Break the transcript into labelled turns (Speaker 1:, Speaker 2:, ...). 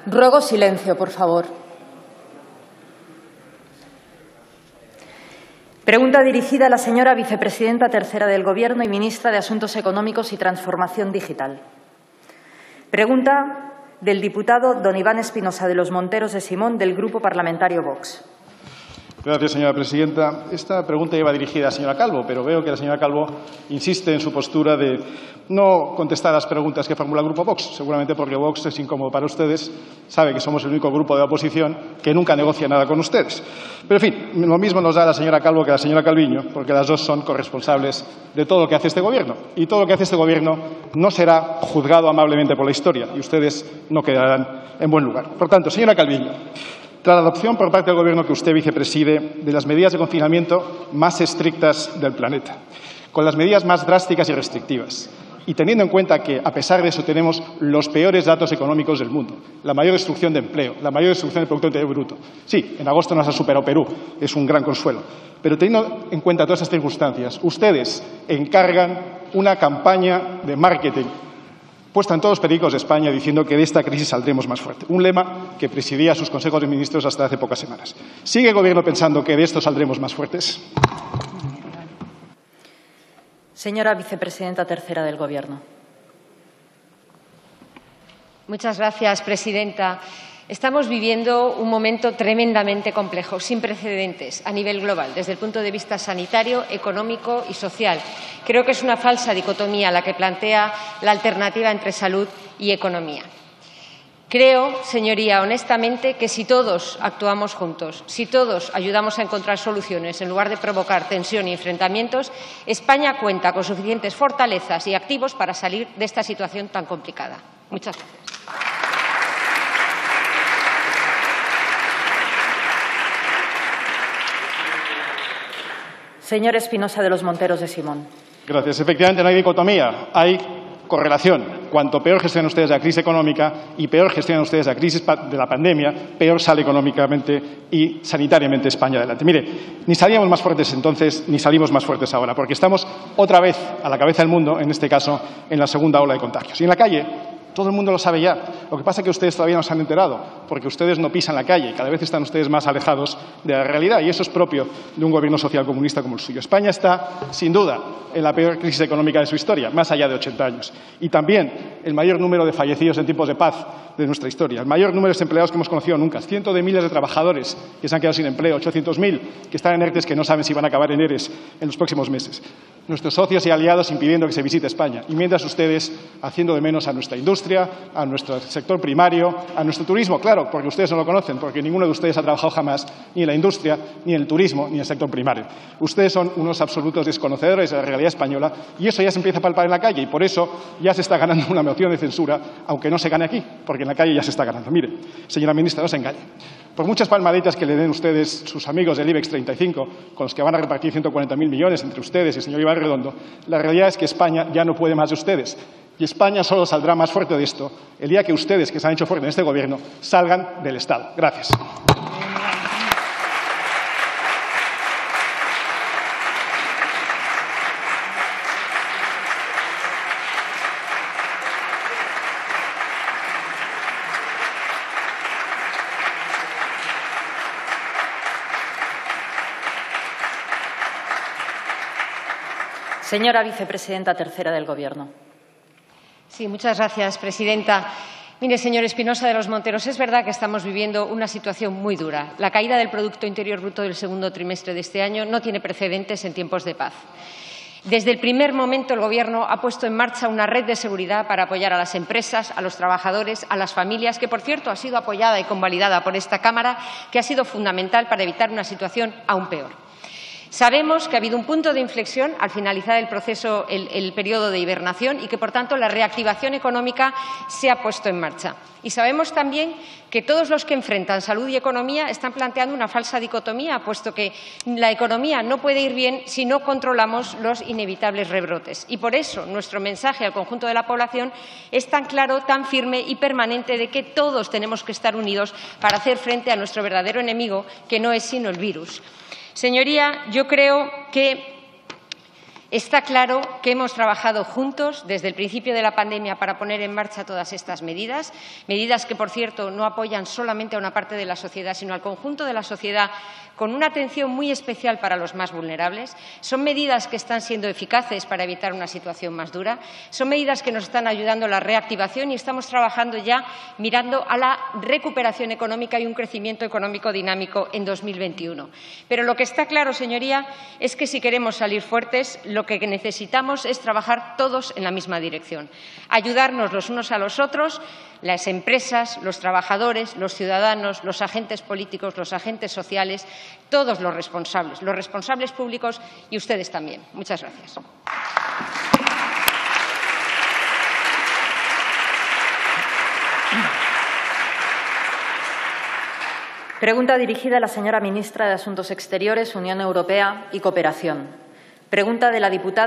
Speaker 1: Ruego silencio, por favor. Pregunta dirigida a la señora vicepresidenta tercera del Gobierno y ministra de Asuntos Económicos y Transformación Digital. Pregunta del diputado don Iván Espinosa de los Monteros de Simón, del Grupo Parlamentario Vox.
Speaker 2: Gracias, señora presidenta. Esta pregunta iba dirigida a la señora Calvo, pero veo que la señora Calvo insiste en su postura de no contestar a las preguntas que formula el Grupo Vox, seguramente porque Vox es incómodo para ustedes, sabe que somos el único grupo de la oposición que nunca negocia nada con ustedes. Pero, en fin, lo mismo nos da la señora Calvo que la señora Calviño, porque las dos son corresponsables de todo lo que hace este Gobierno. Y todo lo que hace este Gobierno no será juzgado amablemente por la historia y ustedes no quedarán en buen lugar. Por tanto, señora Calviño, tras la adopción por parte del Gobierno que usted vicepreside de las medidas de confinamiento más estrictas del planeta, con las medidas más drásticas y restrictivas, y teniendo en cuenta que, a pesar de eso, tenemos los peores datos económicos del mundo, la mayor destrucción de empleo, la mayor destrucción del Producto Interior Bruto. Sí, en agosto nos ha superado Perú, es un gran consuelo. Pero teniendo en cuenta todas estas circunstancias, ustedes encargan una campaña de marketing puesta en todos los periódicos de España diciendo que de esta crisis saldremos más fuerte. Un lema que presidía sus consejos de ministros hasta hace pocas semanas. ¿Sigue el Gobierno pensando que de esto saldremos más fuertes?
Speaker 1: Señora vicepresidenta tercera del Gobierno.
Speaker 3: Muchas gracias, presidenta. Estamos viviendo un momento tremendamente complejo, sin precedentes a nivel global, desde el punto de vista sanitario, económico y social. Creo que es una falsa dicotomía la que plantea la alternativa entre salud y economía. Creo, señoría, honestamente, que si todos actuamos juntos, si todos ayudamos a encontrar soluciones en lugar de provocar tensión y enfrentamientos, España cuenta con suficientes fortalezas y activos para salir de esta situación tan complicada. Muchas gracias.
Speaker 1: Señor Espinosa de los Monteros de Simón.
Speaker 2: Gracias. Efectivamente, no hay dicotomía, hay correlación. Cuanto peor gestionan ustedes la crisis económica y peor gestionan ustedes la crisis de la pandemia, peor sale económicamente y sanitariamente España adelante. Mire, ni salíamos más fuertes entonces, ni salimos más fuertes ahora, porque estamos otra vez a la cabeza del mundo, en este caso, en la segunda ola de contagios. Y en la calle, todo el mundo lo sabe ya. Lo que pasa es que ustedes todavía no se han enterado, porque ustedes no pisan la calle y cada vez están ustedes más alejados de la realidad. Y eso es propio de un gobierno socialcomunista como el suyo. España está, sin duda, en la peor crisis económica de su historia, más allá de 80 años. Y también el mayor número de fallecidos en tiempos de paz de nuestra historia, el mayor número de desempleados que hemos conocido nunca, cientos de miles de trabajadores que se han quedado sin empleo, 800.000 que están en ERTES que no saben si van a acabar en ERES en los próximos meses. Nuestros socios y aliados impidiendo que se visite España. Y mientras ustedes haciendo de menos a nuestra industria, a nuestro sector primario, a nuestro turismo, claro, porque ustedes no lo conocen, porque ninguno de ustedes ha trabajado jamás ni en la industria, ni en el turismo, ni en el sector primario. Ustedes son unos absolutos desconocedores de la realidad española y eso ya se empieza a palpar en la calle y por eso ya se está ganando una moción de censura, aunque no se gane aquí, porque en la calle ya se está ganando. Mire, señora ministra, no se engañe. Por muchas palmaditas que le den ustedes sus amigos del IBEX 35, con los que van a repartir 140.000 millones entre ustedes y el señor Iván Redondo, la realidad es que España ya no puede más de ustedes. Y España solo saldrá más fuerte de esto el día que ustedes, que se han hecho fuertes en este Gobierno, salgan del Estado. Gracias.
Speaker 1: Señora vicepresidenta tercera del Gobierno.
Speaker 3: Sí, muchas gracias, presidenta. Mire, señor Espinosa de los Monteros, es verdad que estamos viviendo una situación muy dura. La caída del Producto Interior Bruto del segundo trimestre de este año no tiene precedentes en tiempos de paz. Desde el primer momento, el Gobierno ha puesto en marcha una red de seguridad para apoyar a las empresas, a los trabajadores, a las familias, que, por cierto, ha sido apoyada y convalidada por esta Cámara, que ha sido fundamental para evitar una situación aún peor. Sabemos que ha habido un punto de inflexión al finalizar el proceso, el periodo de hibernación y que, por tanto, la reactivación económica se ha puesto en marcha. Y sabemos también que todos los que enfrentan salud y economía están planteando una falsa dicotomía, puesto que la economía no puede ir bien si no controlamos los inevitables rebrotes. Y por eso nuestro mensaje al conjunto de la población es tan claro, tan firme y permanente de que todos tenemos que estar unidos para hacer frente a nuestro verdadero enemigo, que no es sino el virus. Señoría, yo creo que Está claro que hemos trabajado juntos desde el principio de la pandemia para poner en marcha todas estas medidas, medidas que, por cierto, no apoyan solamente a una parte de la sociedad, sino al conjunto de la sociedad, con una atención muy especial para los más vulnerables. Son medidas que están siendo eficaces para evitar una situación más dura. Son medidas que nos están ayudando a la reactivación y estamos trabajando ya mirando a la recuperación económica y un crecimiento económico dinámico en 2021. Pero lo que está claro, señoría, es que si queremos salir fuertes, lo que necesitamos es trabajar todos en la misma dirección, ayudarnos los unos a los otros, las empresas, los trabajadores, los ciudadanos, los agentes políticos, los agentes sociales, todos los responsables públicos y ustedes también. Muchas gracias.
Speaker 1: Pregunta dirigida a la señora ministra de Asuntos Exteriores, Unión Europea y Cooperación. Pregunta de la diputada